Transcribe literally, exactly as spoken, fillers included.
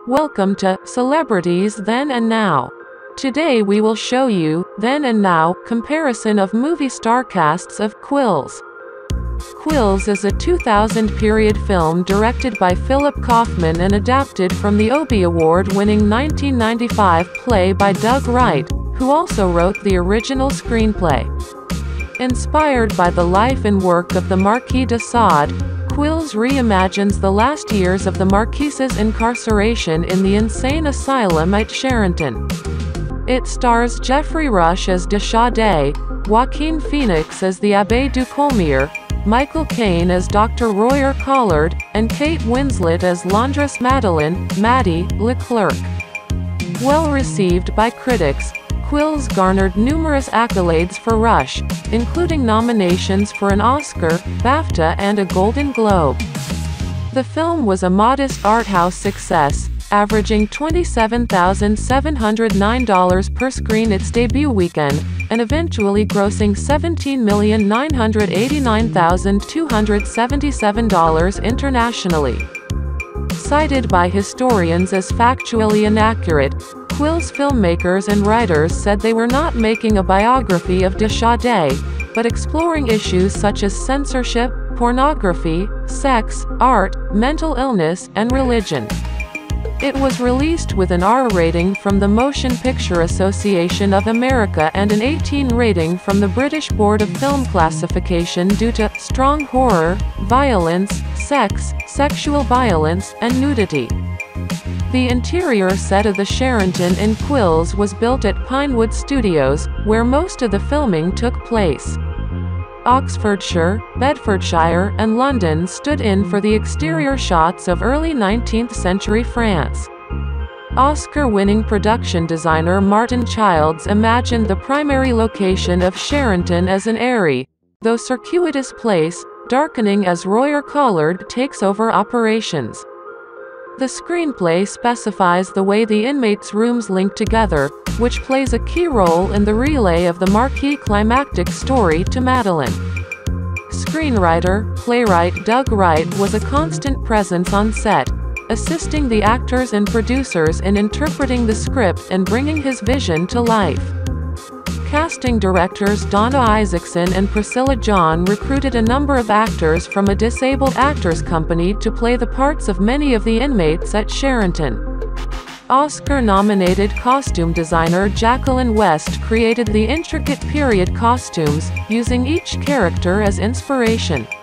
Welcome to Celebrities Then and Now. Today we will show you, then and now, comparison of movie star casts of Quills. Quills is a two thousand period film directed by Philip Kaufman and adapted from the Obie Award-winning nineteen ninety-five play by Doug Wright, who also wrote the original screenplay. Inspired by the life and work of the Marquis de Sade, Quills reimagines the last years of the Marquis's incarceration in the insane asylum at Charenton. It stars Geoffrey Rush as de Sade, Joaquin Phoenix as the Abbé du Coulmier, Michael Caine as Doctor Royer Collard, and Kate Winslet as laundress Madeleine, Maddie, LeClerc. Well received by critics, Quills garnered numerous accolades for Rush, including nominations for an Oscar, BAFTA and a Golden Globe. The film was a modest art house success, averaging twenty-seven thousand seven hundred nine dollars per screen its debut weekend, and eventually grossing seventeen million nine hundred eighty-nine thousand two hundred seventy-seven dollars internationally. Cited by historians as factually inaccurate, Quills filmmakers and writers said they were not making a biography of de Sade, but exploring issues such as censorship, pornography, sex, art, mental illness, and religion. It was released with an R rating from the Motion Picture Association of America and an eighteen rating from the British Board of Film Classification due to strong horror, violence, sex, sexual violence, and nudity. The interior set of the Charenton in Quills was built at Pinewood Studios, where most of the filming took place. Oxfordshire, Bedfordshire, and London stood in for the exterior shots of early nineteenth century France. Oscar-winning production designer Martin Childs imagined the primary location of Charenton as an airy, though circuitous place, darkening as Royer Collard takes over operations. The screenplay specifies the way the inmates' rooms link together, which plays a key role in the relay of the Marquis climactic story to Madeleine. Screenwriter, playwright Doug Wright was a constant presence on set, assisting the actors and producers in interpreting the script and bringing his vision to life. Casting directors Donna Isaacson and Priscilla John recruited a number of actors from a disabled actors company to play the parts of many of the inmates at Charenton. Oscar-nominated costume designer Jacqueline West created the intricate period costumes, using each character as inspiration.